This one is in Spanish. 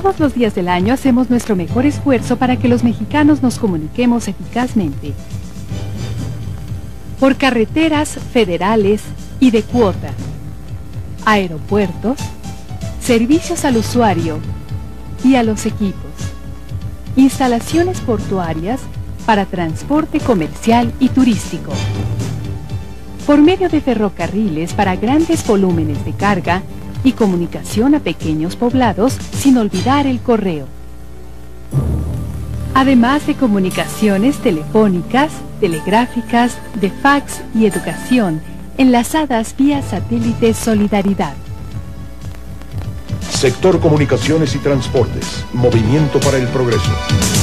Todos los días del año hacemos nuestro mejor esfuerzo para que los mexicanos nos comuniquemos eficazmente. Por carreteras federales y de cuota, aeropuertos, servicios al usuario y a los equipos, instalaciones portuarias para transporte comercial y turístico, por medio de ferrocarriles para grandes volúmenes de carga y comunicación a pequeños poblados, sin olvidar el correo. Además de comunicaciones telefónicas, telegráficas, de fax y educación, enlazadas vía satélite Solidaridad. Sector Comunicaciones y Transportes. Movimiento para el Progreso.